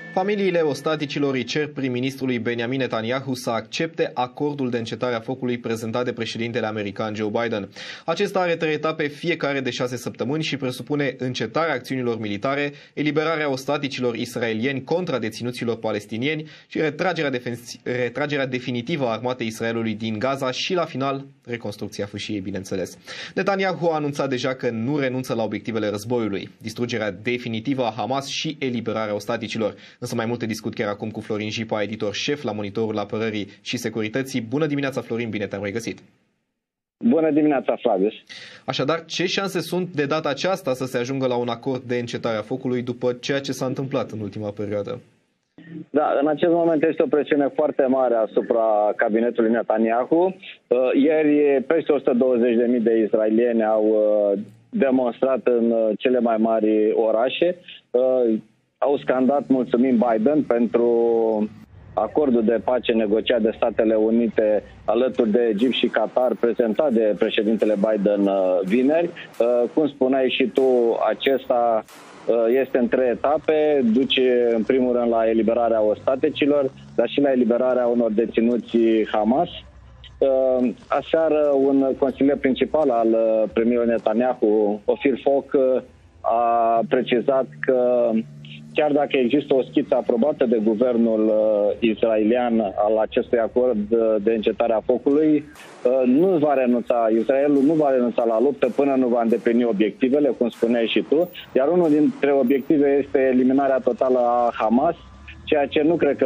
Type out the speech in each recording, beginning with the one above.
Familiile ostaticilor îi cer prim-ministrului Benjamin Netanyahu să accepte acordul de încetare a focului prezentat de președintele american Joe Biden. Acesta are 3 etape, fiecare de 6 săptămâni și presupune încetarea acțiunilor militare, eliberarea ostaticilor israelieni contra deținuților palestinieni și retragerea definitivă a armatei Israelului din Gaza și, la final, reconstrucția fâșiei, bineînțeles. Netanyahu a anunțat deja că nu renunță la obiectivele războiului, distrugerea definitivă a Hamas și eliberarea ostaticilor. Însă mai multe discut chiar acum cu Florin Jipa, editor șef la Monitorul Apărării și Securității. Bună dimineața, Florin, bine te-am regăsit! Bună dimineața, Flavius! Așadar, ce șanse sunt de data aceasta să se ajungă la un acord de încetare a focului după ceea ce s-a întâmplat în ultima perioadă? Da, în acest moment este o presiune foarte mare asupra cabinetului Netanyahu. Ieri peste 120.000 de israelieni au demonstrat în cele mai mari orașe. Au scandat "Mulțumim Biden" pentru acordul de pace negociat de Statele Unite alături de Egipt și Qatar, prezentat de președintele Biden vineri. Cum spuneai și tu, acesta este în 3 etape, duce în primul rând la eliberarea ostaticilor, dar și la eliberarea unor deținuți Hamas. Aseară, un consilier principal al premierului Netanyahu, Ofir Foc, a precizat că chiar dacă există o schiță aprobată de guvernul israelian al acestui acord de încetare a focului, Israelul nu va renunța la luptă până nu va îndeplini obiectivele, cum spuneai și tu, iar unul dintre obiective este eliminarea totală a Hamas, ceea ce nu cred că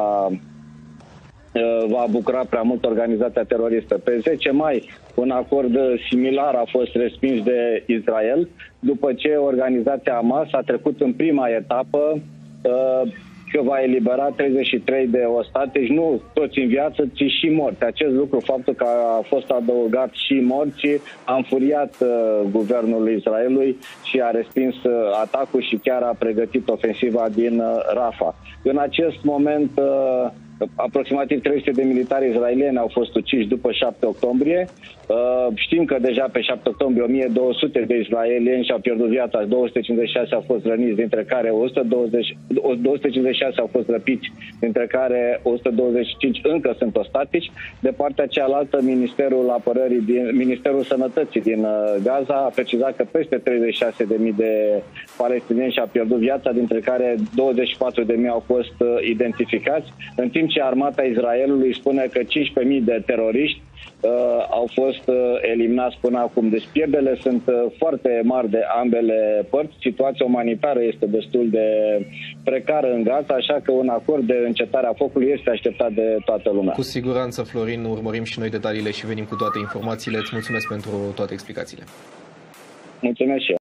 va bucura prea mult organizația teroristă. Pe 10 mai, un acord similar a fost respins de Israel, după ce organizația Hamas a trecut în prima etapă că va elibera 33 de ostatici, nu toți în viață, ci și morți. Acest lucru, faptul că a fost adăugat și morți, a înfuriat guvernul Israelului și a respins atacul și chiar a pregătit ofensiva din Rafah. În acest moment, aproximativ 300 de militari israelieni au fost uciși după 7 octombrie. Știm că deja pe 7 octombrie 1200 de israelieni și-au pierdut viața, 256 au fost răniți, dintre care 256 au fost răpiți, dintre care 125 încă sunt ostatici. De partea cealaltă, Ministerul Sănătății din Gaza a precizat că peste 36.000 de palestinieni și-au pierdut viața, dintre care 24.000 au fost identificați, în timp ce armata Israelului spune că 15.000 de teroriști au fost eliminați până acum. Deci pierderile sunt foarte mari de ambele părți. Situația umanitară este destul de precară în Gaza, așa că un acord de încetare a focului este așteptat de toată lumea. Cu siguranță, Florin, urmărim și noi detaliile și venim cu toate informațiile. Îți mulțumesc pentru toate explicațiile. Mulțumesc și eu.